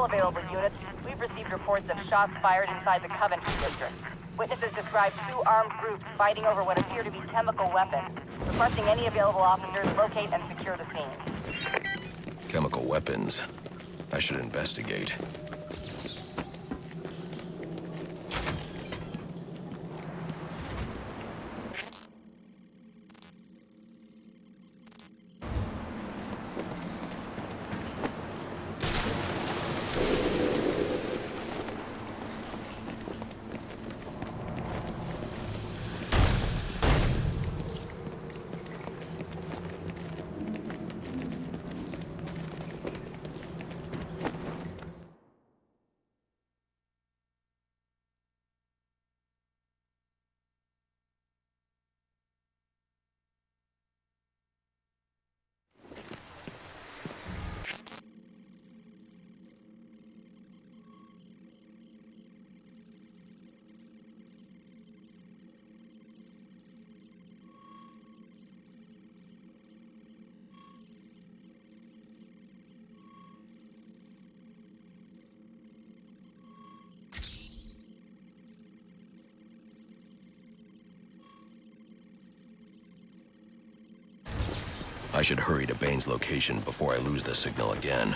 all available units, we've received reports of shots fired inside the Coventry district. Witnesses describe two armed groups fighting over what appear to be chemical weapons. Requesting any available officers locate and secure the scene. Chemical weapons. I should investigate. I should hurry to Bain's location before I lose the signal again.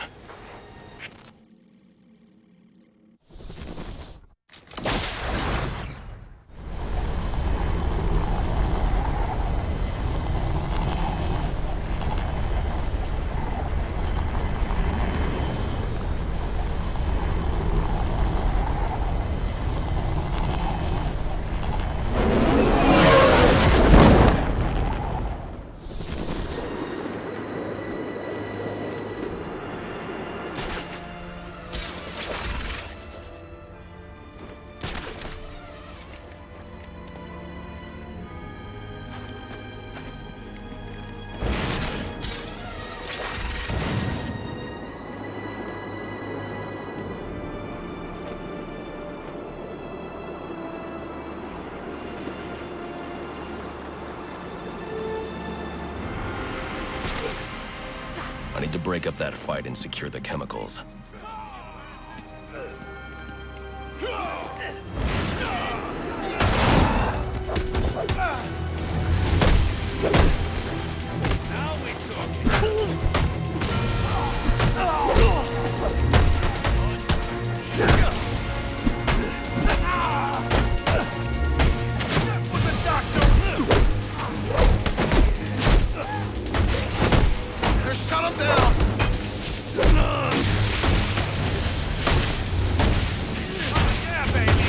I need to break up that fight and secure the chemicals. Now we're talking. Shut him down! Yeah, baby!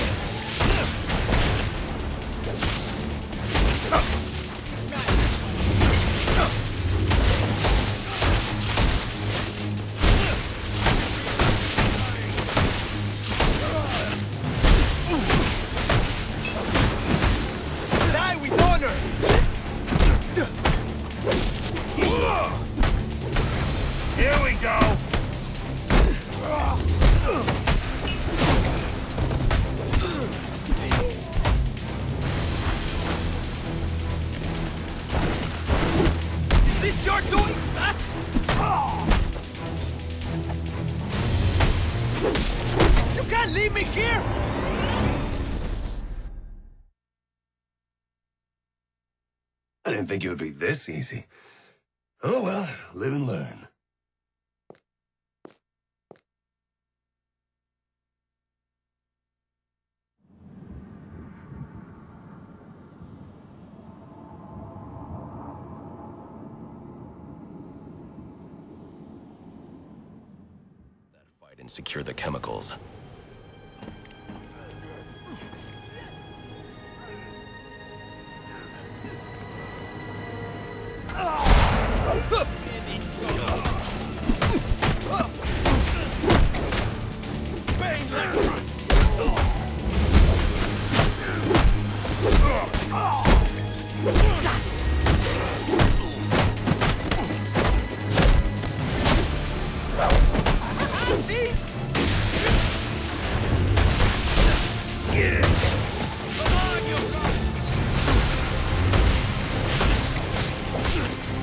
Die with honor! Here we go! Is this your doing? You can't leave me here! I didn't think it would be this easy. Oh well, live and learn. That fight and secure the chemicals.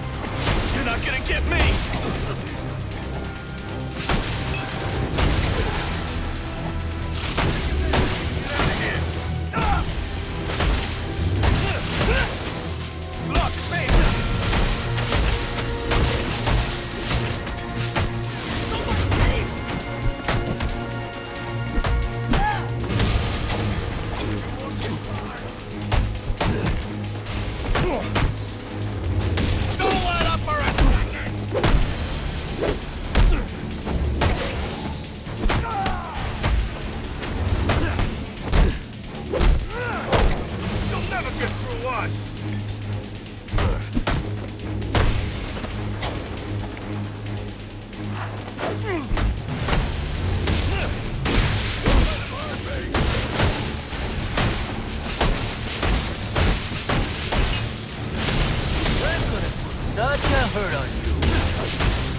You're not gonna get me! hurt on you.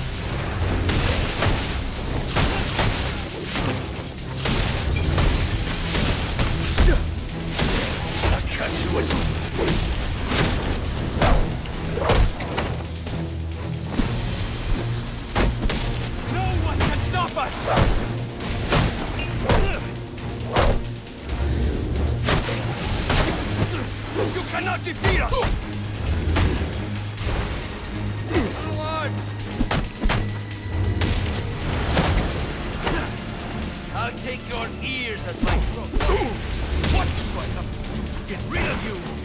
I'll catch you with... No one can stop us! You cannot defeat us! Lord! I'll take your ears as my trophy. What do I have to get rid of you?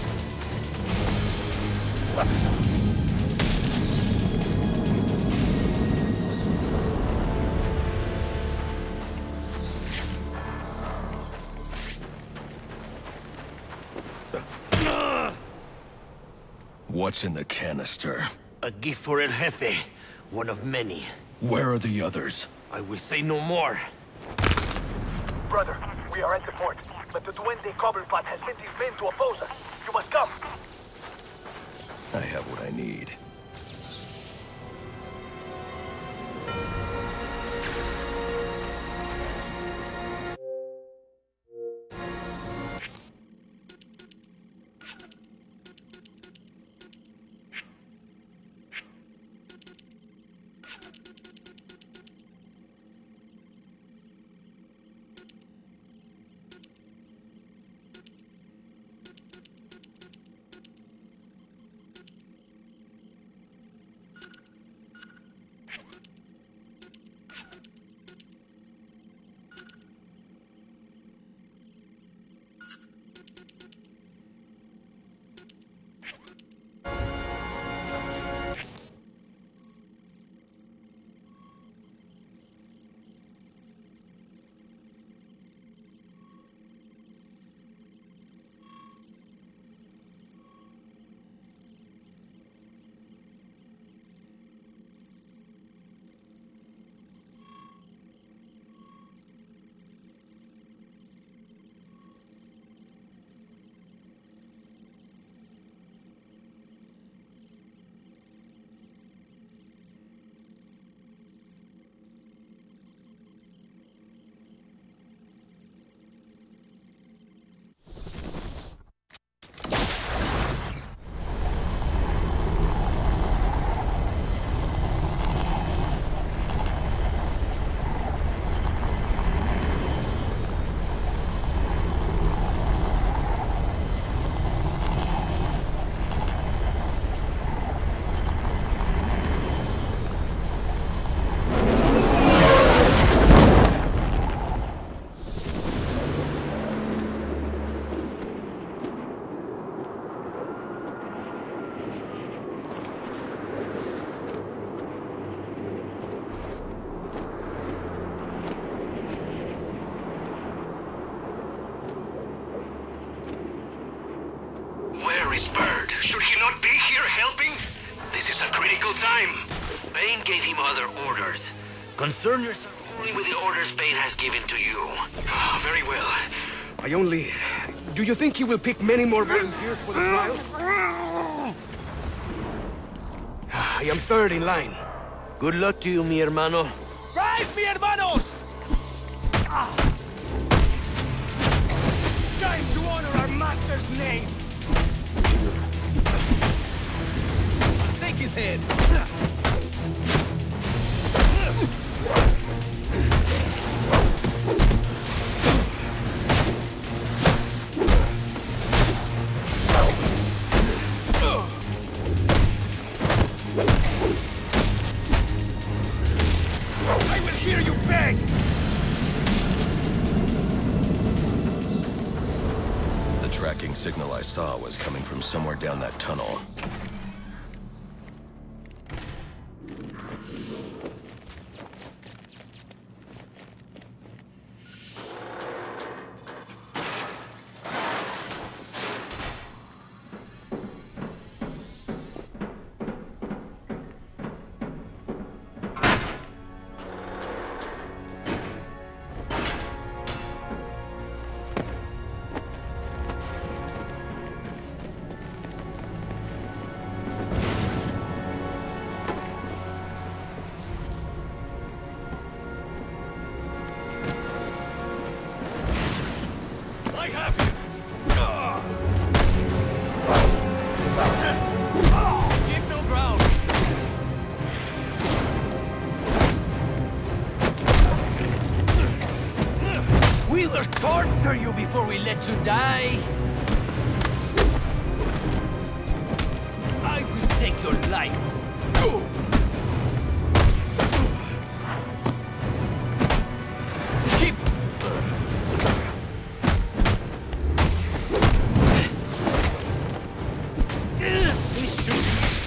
What's in the canister? A gift for El Jefe, one of many. Where are the others? I will say no more. Brother, we are at the fort, but the Duende Cobblepot has sent his men to oppose us. You must come. I have what I need. Bird. Should he not be here helping? This is a critical time. Bane gave him other orders. Concern yourself only with the orders Bane has given to you. Very well. I only... Do you think he will pick many more volunteers for the trial? I am third in line. Good luck to you, mi hermano. Rise, mi hermanos! Time to honor our master's name! Take his head! I will hear you beg! The tracking signal I saw was coming from somewhere down that tunnel. We will torture you before we let you die. I will take your life. Keep... He's shooting.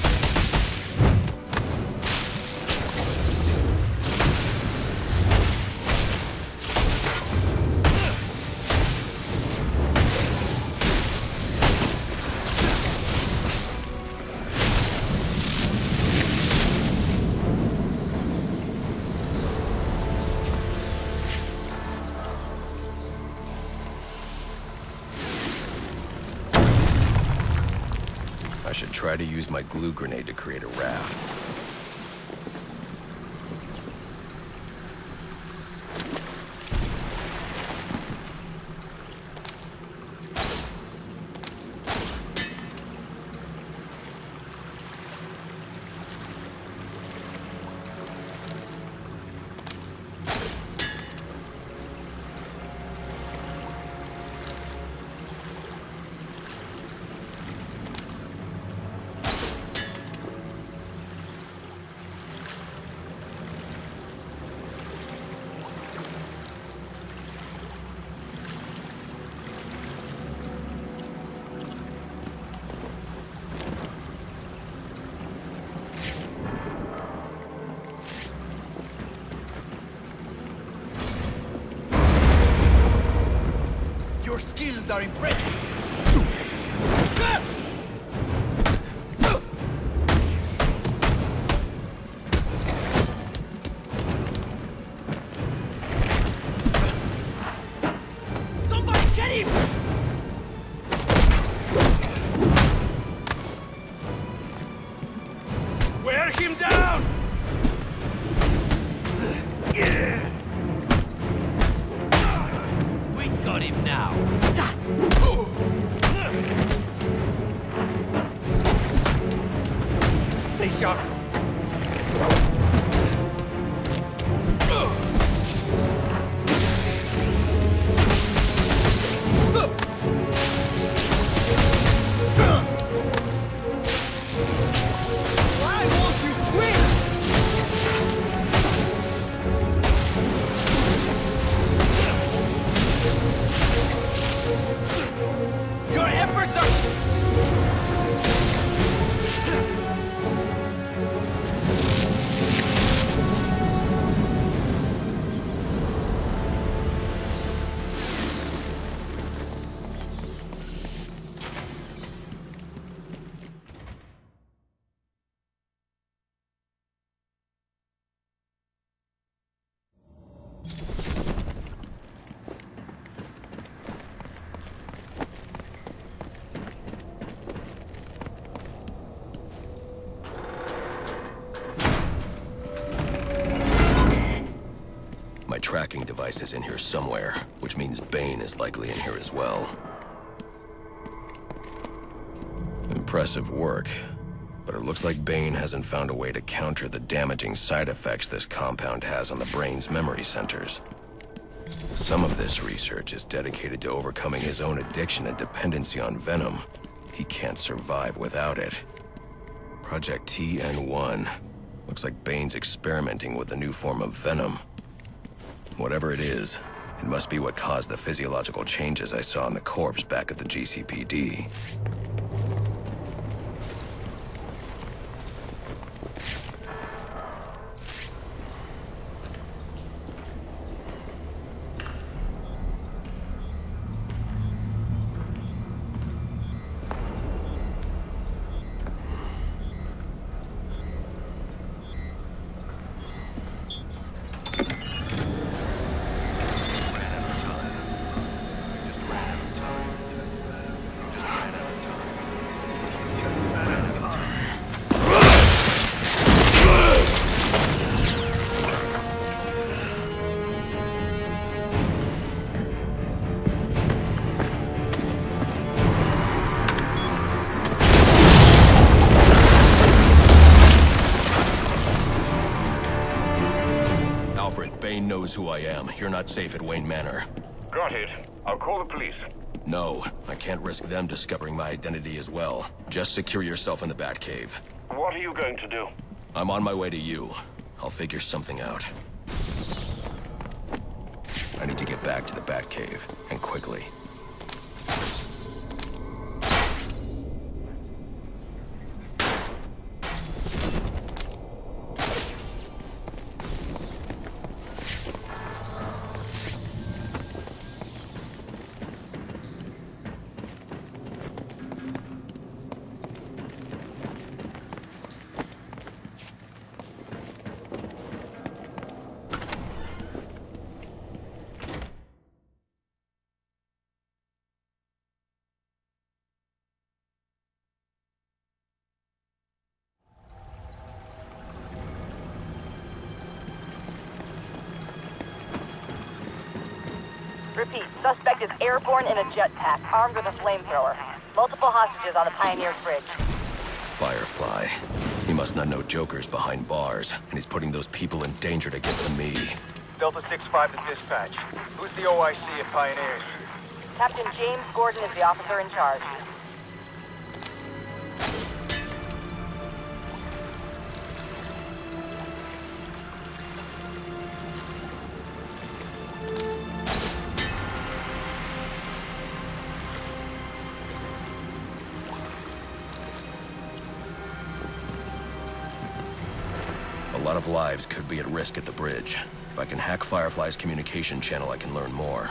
I should try to use my glue grenade to create a raft. Your skills are impressive. Somebody get him! Wear him down! We got him now. Stay sharp. Why won't you swing? Your efforts are... My tracking device is in here somewhere, which means Bane is likely in here as well. Impressive work, but it looks like Bane hasn't found a way to counter the damaging side effects this compound has on the brain's memory centers. Some of this research is dedicated to overcoming his own addiction and dependency on venom. He can't survive without it. Project TN1. Looks like Bane's experimenting with a new form of venom. Whatever it is, it must be what caused the physiological changes I saw in the corpse back at the GCPD. Bane knows who I am. You're not safe at Wayne Manor. Got it. I'll call the police. No, I can't risk them discovering my identity as well. Just secure yourself in the Batcave. What are you going to do? I'm on my way to you. I'll figure something out. I need to get back to the Batcave, and quickly. Repeat, suspect is airborne in a jetpack, armed with a flamethrower. Multiple hostages on the Pioneers Bridge. Firefly. He must not know Joker's behind bars, and he's putting those people in danger to get to me. Delta 6-5 to dispatch. Who's the OIC at Pioneers? Captain James Gordon is the officer in charge. A lot of lives could be at risk at the bridge. If I can hack Firefly's communication channel, I can learn more.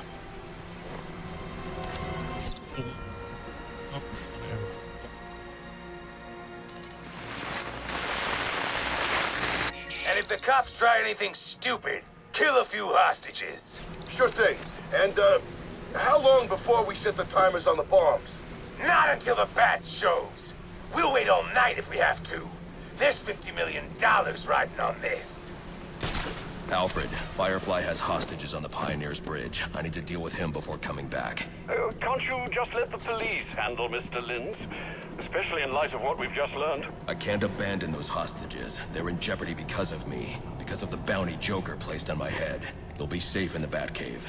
And if the cops try anything stupid, kill a few hostages. Sure thing. And, how long before we set the timers on the bombs? Not until the bat shows. We'll wait all night if we have to. There's $50 million riding on this. Alfred, Firefly has hostages on the Pioneers Bridge. I need to deal with him before coming back. Can't you just let the police handle Mr. Linz? Especially in light of what we've just learned. I can't abandon those hostages. They're in jeopardy because of me. Because of the bounty Joker placed on my head. They'll be safe in the Batcave.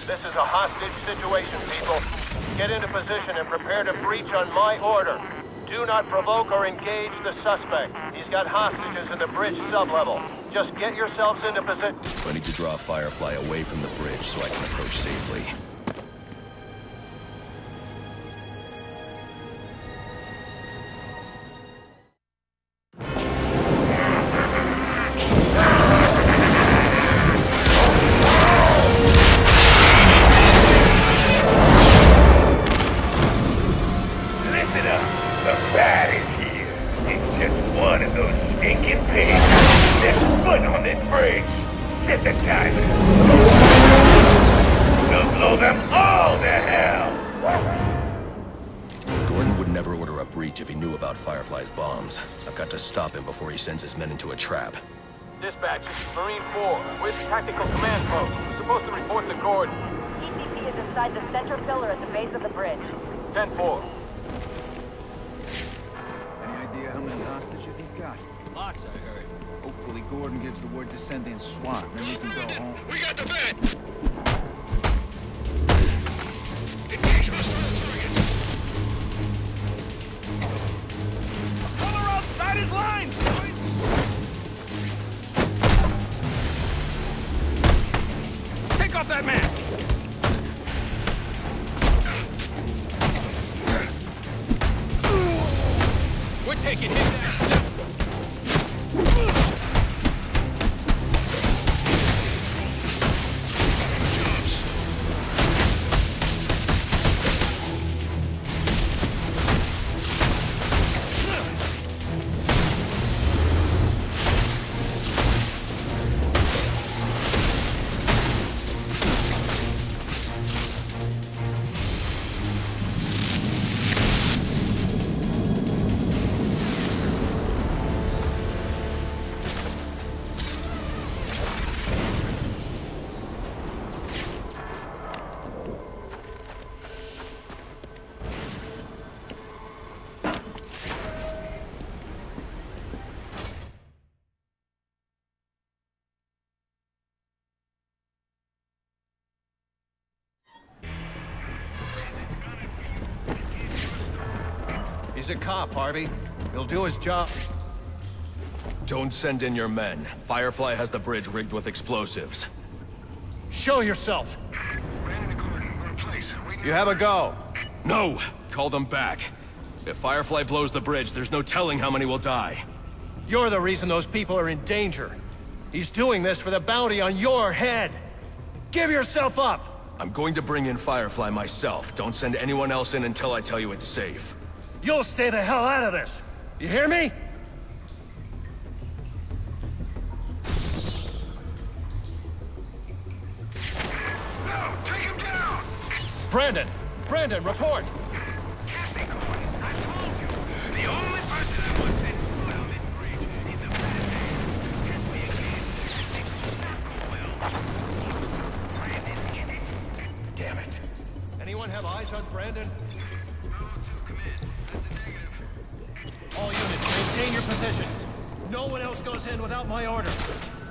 This is a hostage situation, people. Get into position and prepare to breach on my order. Do not provoke or engage the suspect. He's got hostages in the bridge sublevel. Just get yourselves into position. I need to draw Firefly away from the bridge so I can approach safely. If he knew about Firefly's bombs. I've got to stop him before he sends his men into a trap. Dispatch, Marine 4, with tactical command post. We're supposed to report to Gordon. TCP is inside the center pillar at the base of the bridge. 10-4. Any idea how many hostages he's got? Lots, I heard. Hopefully Gordon gives the word to send in SWAT, then we can go home. We got the vet! Engage hostile targets! Outside his lines, boys! Take off that mask! We're taking his ass! He's a cop, Harvey. He'll do his job. Don't send in your men. Firefly has the bridge rigged with explosives. Show yourself! You have a go. No! Call them back. If Firefly blows the bridge, there's no telling how many will die. You're the reason those people are in danger. He's doing this for the bounty on your head. Give yourself up! I'm going to bring in Firefly myself. Don't send anyone else in until I tell you it's safe. You'll stay the hell out of this! You hear me? No! Take him down! Brandon! Brandon, report! Captain Gordon, I told you. The only person I want sent food on this bridge is the president. Test me again. Things will not go well. Brandon in it. Damn it. Anyone have eyes on Brandon? All units, maintain your positions. No one else goes in without my orders.